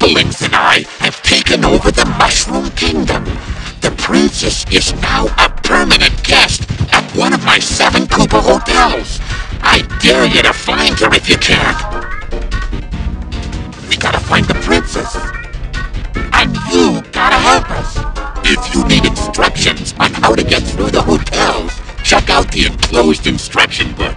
Koopalings and I have taken over the Mushroom Kingdom. The princess is now a permanent guest at one of my 7 Koopa hotels. I dare you to find her if you can. We gotta find the princess. And you gotta help us. If you need instructions on how to get through the hotels, check out the enclosed instruction book.